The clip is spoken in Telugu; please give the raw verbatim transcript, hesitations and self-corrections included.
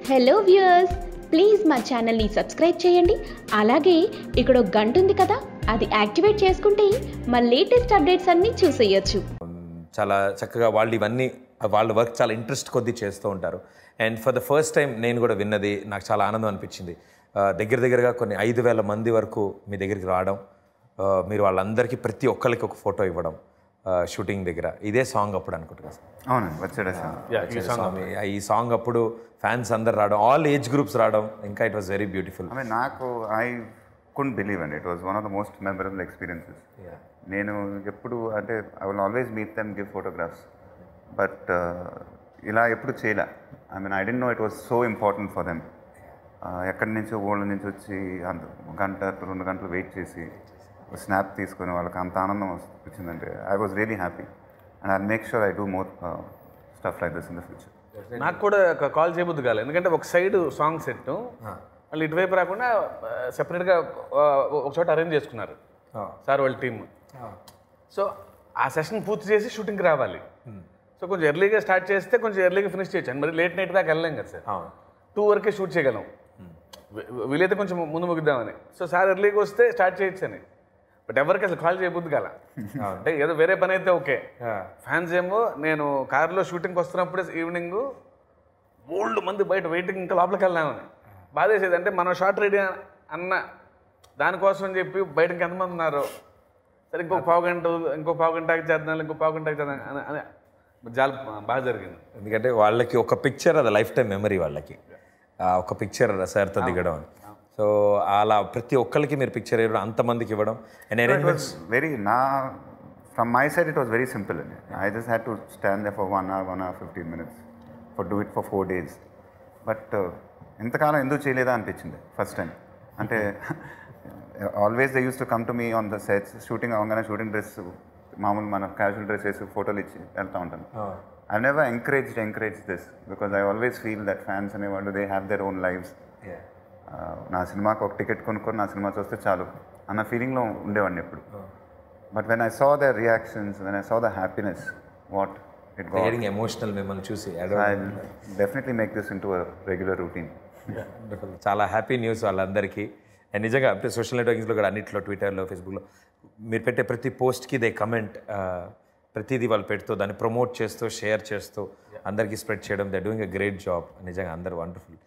హలో వ్యూయర్స్, ప్లీజ్ మా ఛానల్ని సబ్స్క్రైబ్ చేయండి. అలాగే ఇక్కడ ఒక గంట ఉంది కదా, అది యాక్టివేట్ చేసుకుంటే మా లేటెస్ట్ అప్డేట్స్ అన్నీ చూసేయొచ్చు. చాలా చక్కగా వాళ్ళు ఇవన్నీ వాళ్ళ వర్క్ చాలా ఇంట్రెస్ట్ కొద్దీ చేస్తూ ఉంటారు. And for the first time నేను కూడా విన్నది నాకు చాలా ఆనందం అనిపించింది. దగ్గర దగ్గరగా కొన్ని ఐదు వేల మంది వరకు మీ దగ్గరికి రావడం, మీరు వాళ్ళందరికీ ప్రతి ఒక్కరికి ఒక ఫోటో ఇవ్వడం షూటింగ్ దగ్గర. ఇదే సాంగ్ అప్పుడు అనుకుంటున్నాను సార్. అవునండి, వచ్చాడు సాంగ్. ఈ సాంగ్ అప్పుడు ఫ్యాన్స్ అందరు రావడం, ఆల్ ఏజ్ గ్రూప్స్ రావడం, ఇంకా it was very beautiful. I mean నాకు ఐ కుడెంట్ బిలీవ్ అండి, it was one of the most memorable experiences. నేను ఎప్పుడు అంటే I will always meet them, give photographs, but ఇలా ఎప్పుడు చేయలే. I mean I don't know it was so important for them. ఎక్కడి నుంచో ఊళ్ళ నుంచి వచ్చి అంత గంట రెండు గంటలు వెయిట్ చేసి స్నాప్ తీసుకొని వాళ్ళకి అంత ఆనందం వచ్చిందంటే I was really happy. And I make sure I do more stuff like this in the future. నాకు కూడా కాల్ చేయబుద్ది కాలేదు, ఎందుకంటే ఒక సైడ్ సాంగ్ సెట్ మళ్ళీ ఇటువైపు రాకుండా సెపరేట్గా ఒక చోట అరేంజ్ చేసుకున్నారు సార్ వాళ్ళ టీమ్. సో ఆ సెషన్ పూర్తి చేసి షూటింగ్కి రావాలి. సో కొంచెం ఎర్లీగా స్టార్ట్ చేస్తే కొంచెం ఎర్లీగా ఫినిష్ చేయొచ్చు. మరి లేట్ నైట్ దాకా వెళ్ళలేం కదా సార్, టూ వరకే షూట్ చేయగలం. వీలైతే కొంచెం ముందు ముగిద్దామని. సో సార్ ఎర్లీగా వస్తే స్టార్ట్ చేయొచ్చు అని, బట్ ఎవరికి అసలు కాల్ చేయబుద్ది కాల. అంటే ఏదో వేరే పని అయితే ఓకే. ఫ్యాన్స్ ఏమో నేను కారులో షూటింగ్కి వస్తున్నప్పుడే ఈవినింగ్ బోల్డ్ మంది బయట వెయిటింగ్, ఇంకా లోపలికి వెళ్దామని బాధేసేది. అంటే మనం షార్ట్ రెడీ అన్న దానికోసం అని చెప్పి బయట ఎంతమంది ఉన్నారు, సరే ఇంకో పావు గంట ఇంకో పావు గంటకి చేద్దాం ఇంకో పావు గంటకి చేద్దాం అని చాలా బాగా జరిగింది. ఎందుకంటే వాళ్ళకి ఒక పిక్చర్ అది లైఫ్ టైం మెమరీ, వాళ్ళకి ఒక పిక్చర్ సార్తో దిగడం అని. సో అలా ప్రతి ఒక్కరికి మీరు పిక్చర్ ఇవ్వడం, అంతమందికి ఇవ్వడం. అండ్ అరేంజ్మెంట్స్ వెరీ నా from my side it was very simple అండి. I just had to stand there for one hour one hour fifteen minutes for do it for four days. But ఇంతకాలం ఎందుకు చేయలేదా అనిపించింది ఫస్ట్ టైం. అంటే always they use to come to me on the sets, shooting అవగానే షూటింగ్ డ్రెస్ మామూలు మన క్యాజువల్ డ్రెస్ వేసి ఫోటోలు ఇచ్చి వెళ్తూ ఉంటాను. I never encouraged encourage this because I always feel that fans అనేవాళ్ళు they have their own lives. నా సినిమాకి ఒక టికెట్ కొనుక్కొని నా సినిమా చూస్తే చాలు అన్న ఫీలింగ్లో ఉండేవాడిని ఎప్పుడు. But when I saw the reactions, when I saw the happiness what it got emotional మిమ్మల్ని చూసి I definitely make this into a regular routine. చాలా హ్యాపీ న్యూస్ వాళ్ళందరికీ. అండ్ నిజంగా అంటే సోషల్ నెట్వర్కింగ్స్లో కూడా అన్నింటిలో, ట్విట్టర్లో, ఫేస్బుక్లో మీరు పెట్టే ప్రతి పోస్ట్కి దే కమెంట్, ప్రతిదీ వాళ్ళు పెడుతూ దాన్ని ప్రమోట్ చేస్తూ షేర్ చేస్తూ అందరికీ స్ప్రెడ్ చేయడం. They doing a great job. నిజంగా అందరూ వండర్ఫుల్.